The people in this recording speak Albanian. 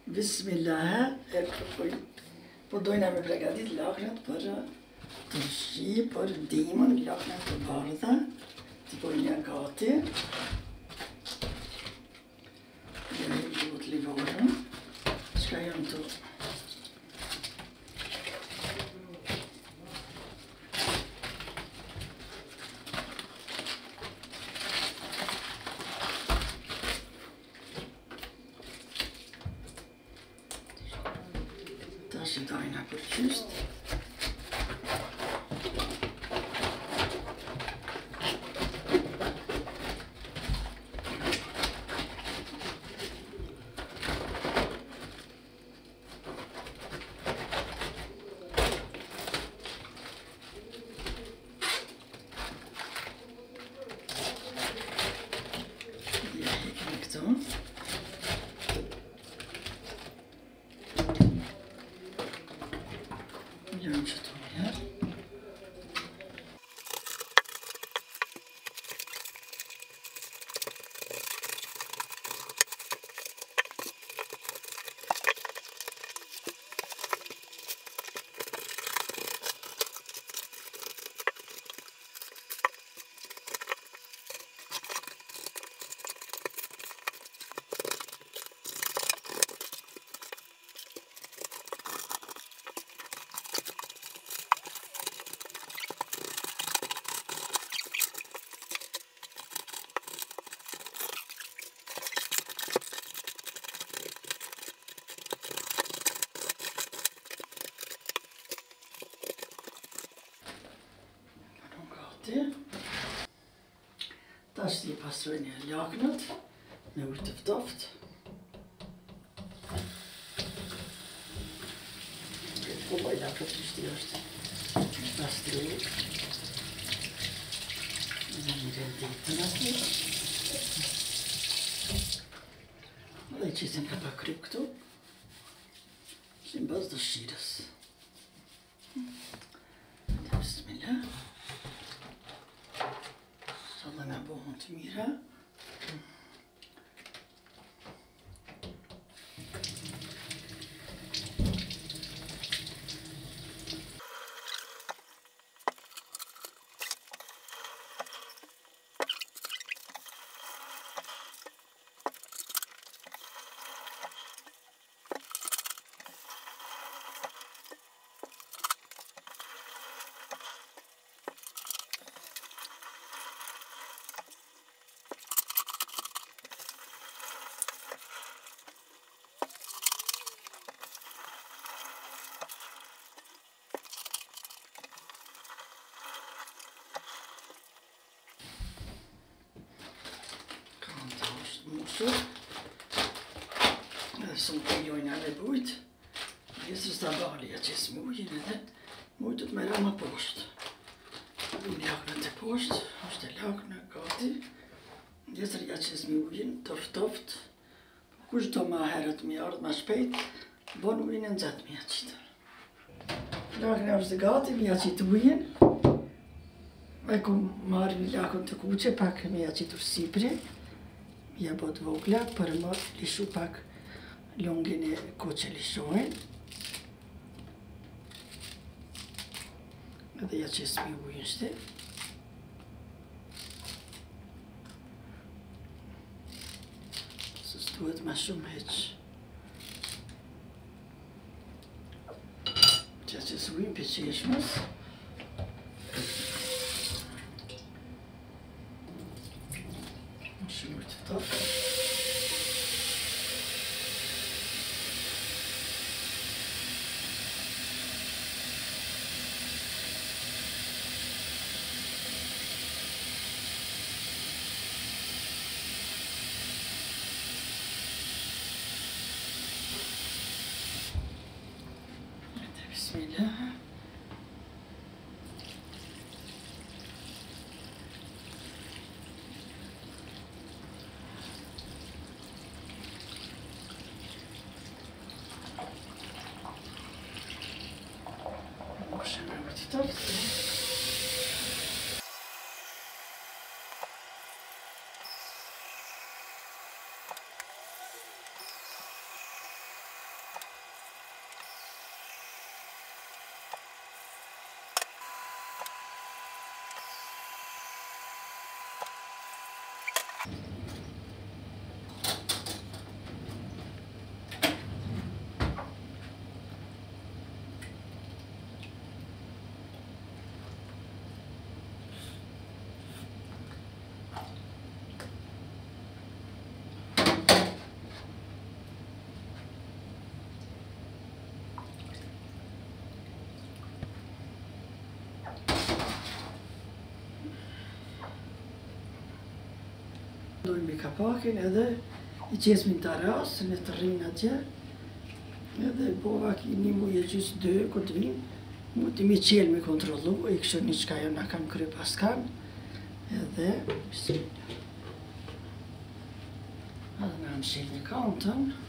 Bismillah. Po dojna me pregadit laknat për të shi, për dimën, laknat të bardha. Ti bojnë një gati. Jemi duhet livorën. Qka jam të tash I dojna për qyst. Lëmë që të mirë. Tash I pastroj një laknët me ujë të ftoft. Po bëj laknët që shti është pastruj. Dhe një renditën ati. Dhe I qisim ka pa kryp këtu. Si në bazë dëshirës. Bismillah. Inshallah me bohën të mira. Musur. Edhe së më pëjojnë ale bujt. Pjesës të bali ja qesë mujin edhe mujtët me rama poshtë. Unë laknët e poshtë, është e laknë, gati. Ndjesër ja qesë mujin, toft. Kush do ma herët mi ardhë ma shpejt, bon ujin e nëzat mi ja qitë. Laknë e është gati, mi ja qitë ujin. E ku marrë një lakën të kuqe, pak mi ja qitur sipri. Ja bot vogla për më lishu pak longin e koqe lishojnë. Edhe ja qesë mi ujnë shte. Së duhet ma shumë heq. Ja qesë ujnë për qeshmës. Shumë të tofë. Bismillah. Doin mi kapakin edhe I qes min të ras, në të rrinë atje, edhe bova ki një muje gjysë 2, këtë vinë, mu ti mi qelë me kontrolu, I kështë një qka jo nga kam kry pas kam, edhe, edhe nga më shilë një kantën,